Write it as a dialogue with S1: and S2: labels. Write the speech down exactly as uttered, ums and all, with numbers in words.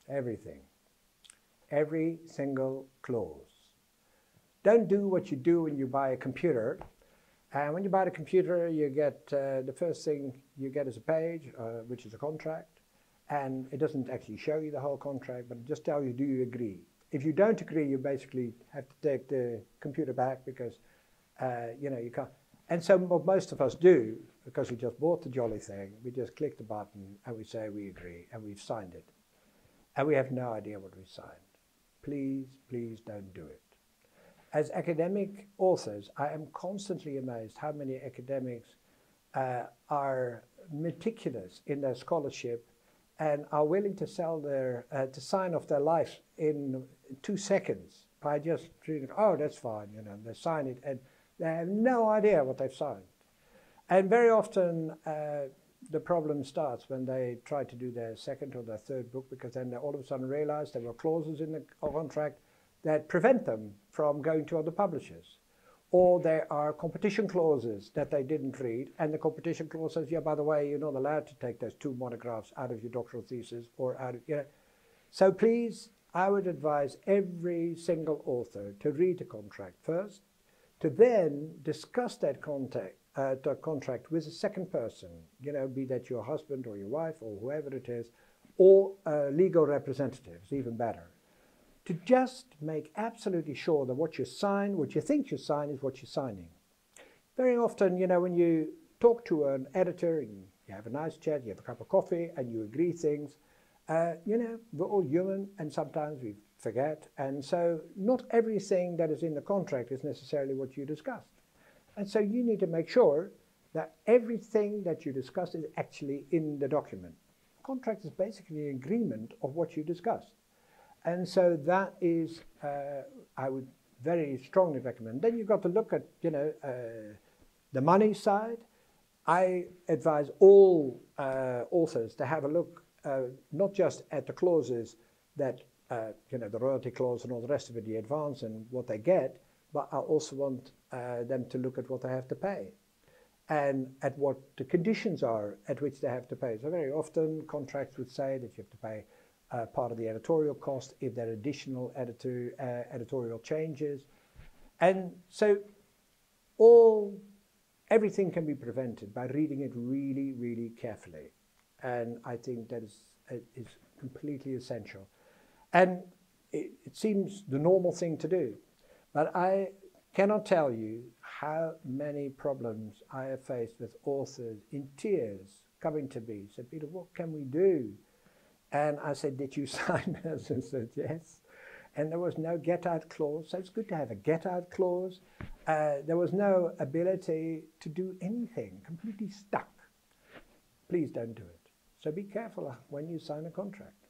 S1: everything. Every single clause. Don't do what you do when you buy a computer. And when you buy the computer, you get, uh, the first thing you get is a page, uh, which is a contract. And it doesn't actually show you the whole contract, but it just tells you, do you agree? If you don't agree, you basically have to take the computer back because, uh, you know, you can't. And so what most of us do, because we just bought the jolly thing, we just click the button and we say we agree, and we've signed it. And we have no idea what we signed. Please, please don't do it. As academic authors, I am constantly amazed how many academics uh, are meticulous in their scholarship and are willing to sell their, uh, to sign off their life in two seconds by just reading, oh, that's fine, you know, they sign it and they have no idea what they've signed. And very often uh, the problem starts when they try to do their second or their third book, because then they all of a sudden realize there were clauses in the contract that prevent them from going to other publishers. Or there are competition clauses that they didn't read, and the competition clause says, yeah, by the way, you're not allowed to take those two monographs out of your doctoral thesis or out of, you know. So please, I would advise every single author to read the contract first, to then discuss that contact, uh, the contract with a second person, you know, be that your husband or your wife or whoever it is, or uh, legal representatives, even better. To just make absolutely sure that what you sign, what you think you sign, is what you're signing. Very often, you know, when you talk to an editor and you have a nice chat, you have a cup of coffee and you agree things, uh, you know, we're all human and sometimes we forget. And so not everything that is in the contract is necessarily what you discussed. And so you need to make sure that everything that you discussed is actually in the document. Contract is basically an agreement of what you discussed. And so that is, uh, I would very strongly recommend. Then you've got to look at, you know, uh, the money side. I advise all uh, authors to have a look, uh, not just at the clauses that, uh, you know, the royalty clause and all the rest of it, the advance and what they get, but I also want uh, them to look at what they have to pay and at what the conditions are at which they have to pay. So very often contracts would say that you have to pay Uh, part of the editorial cost if there are additional editor, uh, editorial changes. And so all, everything can be prevented by reading it really, really carefully. And I think that is, uh, is completely essential. And it, it seems the normal thing to do. But I cannot tell you how many problems I have faced with authors in tears coming to me. Said, Peter, what can we do? And I said, did you sign this? And said, yes. And there was no get-out clause, so it's good to have a get-out clause. Uh, there was no ability to do anything, completely stuck. Please don't do it. So be careful when you sign a contract.